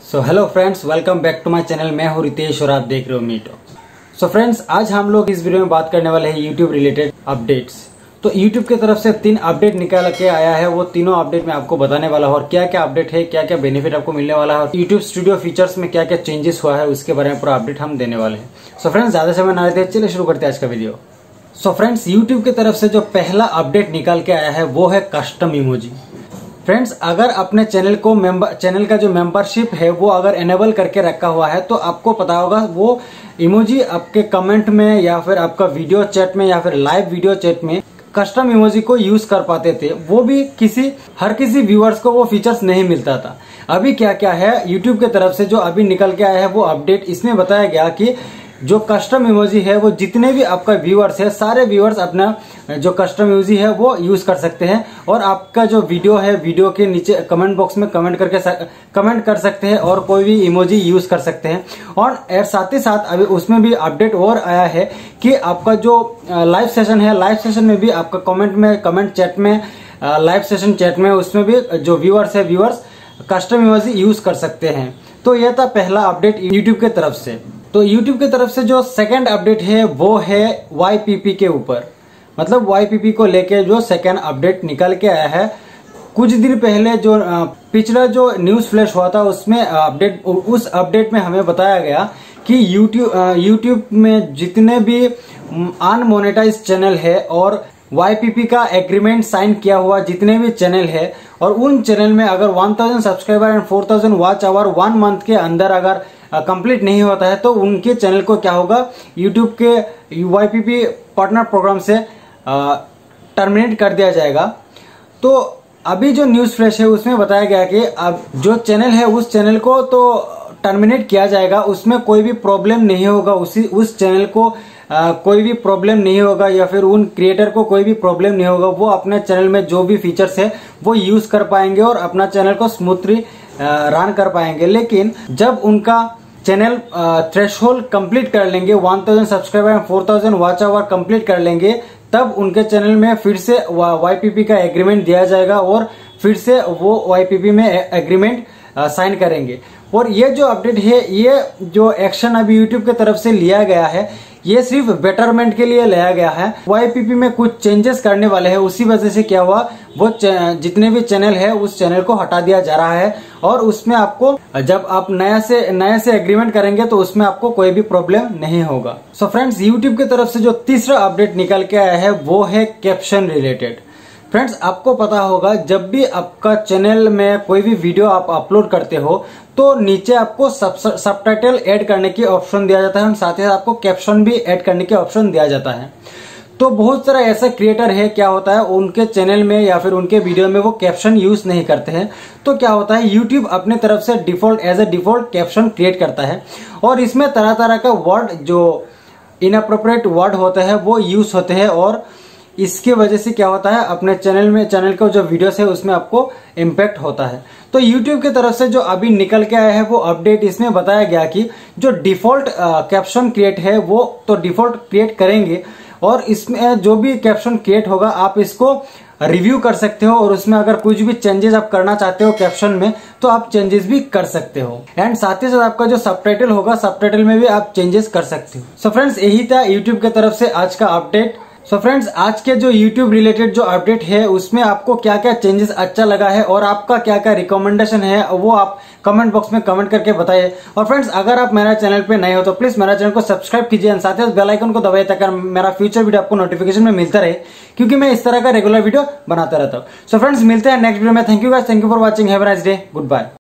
So hello friends, welcome back to my channel. मैं हूं रितेश और आप देख रहे हो मीटो। सो फ्रेंड्स, आज हम लोग इस वीडियो में बात करने वाले हैं यूट्यूब रिलेटेड अपडेट्स। तो यूट्यूब की तरफ से 3 अपडेट निकाल के आया है, वो तीनों अपडेट मैं आपको बताने वाला हूं और क्या क्या अपडेट है, क्या क्या बेनिफिट आपको मिलने वाला है और यूट्यूब स्टूडियो फीचर्स में क्या क्या चेंजेस हुआ है उसके बारे में पूरा अपडेट हम देने वाले हैं। सो फ्रेंड्स, ज्यादा समय ना लेते चलिए शुरू करते हैं आज का वीडियो। सो फ्रेंड्स, यूट्यूब की तरफ से जो पहला अपडेट निकाल के आया है वो है कस्टम इमोजी। फ्रेंड्स, अगर अपने चैनल का जो मेंबरशिप है वो अगर एनेबल करके रखा हुआ है तो आपको पता होगा वो इमोजी आपके कमेंट में या फिर आपका वीडियो चैट में या फिर लाइव वीडियो चैट में कस्टम इमोजी को यूज कर पाते थे। वो भी हर किसी व्यूअर्स को वो फीचर्स नहीं मिलता था। अभी क्या क्या है यूट्यूब की तरफ से जो अभी निकल के आया है वो अपडेट, इसमें बताया गया कि जो कस्टम इमोजी है वो जितने भी आपका व्यूअर्स है सारे व्यूअर्स अपना जो कस्टम इमोजी है वो यूज कर सकते हैं और आपका जो वीडियो है वीडियो के नीचे कमेंट बॉक्स में कमेंट कर सकते हैं और कोई भी इमोजी यूज कर सकते हैं। और साथ ही साथ अभी उसमें भी अपडेट और आया है कि आपका जो लाइव सेशन है, लाइव सेशन में भी आपका कमेंट चैट में लाइव सेशन चैट में उसमें भी जो व्यूअर्स कस्टम इमोजी यूज कर सकते हैं। तो यह था पहला अपडेट यूट्यूब की तरफ से। तो YouTube की तरफ से जो सेकंड अपडेट है वो है YPP के ऊपर, मतलब YPP को लेके जो सेकंड अपडेट निकल के आया है। कुछ दिन पहले जो पिछला जो न्यूज फ्लैश हुआ था उसमें उस अपडेट में हमें बताया गया कि YouTube में जितने भी अनमोनेटाइज चैनल है और YPP का एग्रीमेंट साइन किया हुआ जितने भी चैनल है और उन चैनल में अगर 1000 subscriber and 4000 watch hour 1 month के अंदर अगर कंप्लीट नहीं होता है तो उनके चैनल को क्या होगा, यूट्यूब के YPP पार्टनर प्रोग्राम से टर्मिनेट कर दिया जाएगा। तो अभी जो न्यूज फ्लैश है उसमें बताया गया कि अब जो चैनल है उस चैनल को तो टर्मिनेट किया जाएगा, उसमें कोई भी प्रॉब्लम नहीं होगा, उस चैनल को कोई भी प्रॉब्लम नहीं होगा या फिर उन क्रिएटर को कोई भी प्रॉब्लम नहीं होगा। वो अपने चैनल में जो भी फीचर्स है वो यूज कर पाएंगे और अपना चैनल को स्मूथली रन कर पाएंगे। लेकिन जब उनका चैनल थ्रेशहोल्ड कंप्लीट कर लेंगे, 1000 subscriber and 4000 watch hour complete कर लेंगे, तब उनके चैनल में फिर से YPP का एग्रीमेंट दिया जाएगा और फिर से वो YPP में एग्रीमेंट साइन करेंगे। और ये जो अपडेट है, ये जो एक्शन अभी यूट्यूब की तरफ से लिया गया है, ये सिर्फ बेटरमेंट के लिए लिया गया है। YPP में कुछ चेंजेस करने वाले हैं, उसी वजह से क्या हुआ, वो जितने भी चैनल है उस चैनल को हटा दिया जा रहा है और उसमें आपको जब आप नया से एग्रीमेंट करेंगे तो उसमें आपको कोई भी प्रॉब्लम नहीं होगा। सो फ्रेंड्स, यूट्यूब की तरफ से जो तीसरा अपडेट निकल के आया है वो है कैप्शन रिलेटेड। फ्रेंड्स, आपको पता होगा जब भी आपका चैनल में कोई भी वीडियो आप अपलोड करते हो तो नीचे आपको सबटाइटल ऐड करने की ऑप्शन दिया जाता है और साथ ही साथ आपको कैप्शन भी ऐड करने की ऑप्शन दिया जाता है। तो बहुत सारा ऐसा क्रिएटर है, क्या होता है उनके चैनल में या फिर उनके वीडियो में वो कैप्शन यूज नहीं करते हैं। तो क्या होता है, यूट्यूब अपने तरफ से as a default caption create करता है और इसमें तरह तरह का वर्ड, जो इनअप्रोप्रिएट वर्ड होते हैं वो यूज होते हैं और इसके वजह से क्या होता है, अपने चैनल का जो वीडियोस है उसमें आपको इम्पैक्ट होता है। तो YouTube की तरफ से जो अभी निकल के आया है वो अपडेट, इसमें बताया गया कि जो डिफॉल्ट कैप्शन क्रिएट है वो तो डिफॉल्ट क्रिएट करेंगे और इसमें जो भी कैप्शन क्रिएट होगा आप इसको रिव्यू कर सकते हो और उसमें अगर कुछ भी चेंजेस आप करना चाहते हो कैप्शन में तो आप चेंजेस भी कर सकते हो एंड साथ ही साथ आपका जो सबटाइटल होगा सबटाइटल में भी आप चेंजेस कर सकते हो। सो फ्रेंड्स, यही था YouTube की तरफ से आज का अपडेट। सो फ्रेंड्स, आज के जो YouTube रिलेटेड जो अपडेट है उसमें आपको क्या क्या चेंजेस अच्छा लगा है और आपका क्या क्या रिकमेंडेशन है वो आप कमेंट बॉक्स में कमेंट करके बताइए। और फ्रेंड्स, अगर आप मेरा चैनल पे नए हो तो प्लीज मेरा चैनल को सब्सक्राइब कीजिए और साथ ही बेल आइकन को दबाइए ताकि मेरा फ्यूचर वीडियो आपको नोटिफिकेशन में मिलता रहे, क्योंकि मैं इस तरह का रेगुलर वीडियो बनाता रहता हूँ। सो फ्रेंड्स, मिलते हैं नेक्स्ट वीडियो में। Thank you guys, thank you for watching, have a nice day, good bye.